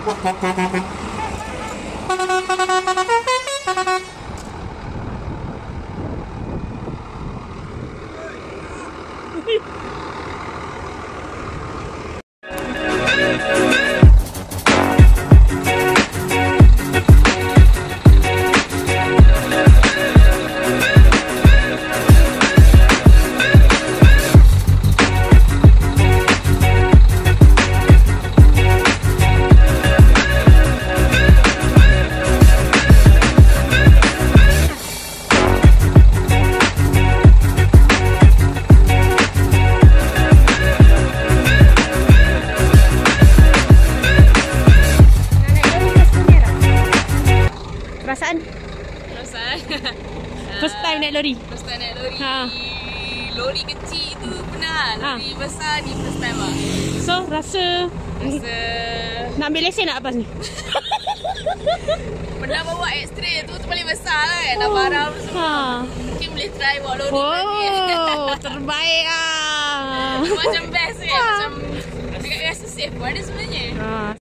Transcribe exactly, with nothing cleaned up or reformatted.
Perasaan? Perasaan? First time naik lori? First time naik lori. Ha. Lori kecil tu pernah. Lori ha. besar ni first time lah. So, rasa... Rasa... Nak ambil lesen nak apas ni? Pernah bawa X-ray tu, tu paling besar kan. Dah barang semua. Ha. Mungkin boleh try bawa lori oh, lagi. Oh, terbaik lah. Macam best kan. Ha. Macam... Agak rasa safe pun ada sebenarnya. Ha.